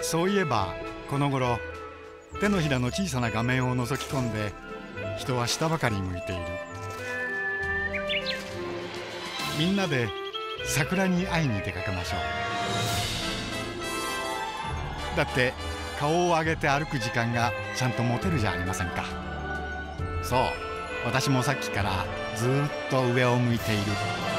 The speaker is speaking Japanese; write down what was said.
そういえばこの頃手のひらの小さな画面を覗き込んで人は下ばかり向いている。みんなで桜に会いに出かけましょう。だって顔を上げて歩く時間がちゃんと持てるじゃありませんか。そう、私もさっきからずーっと上を向いている。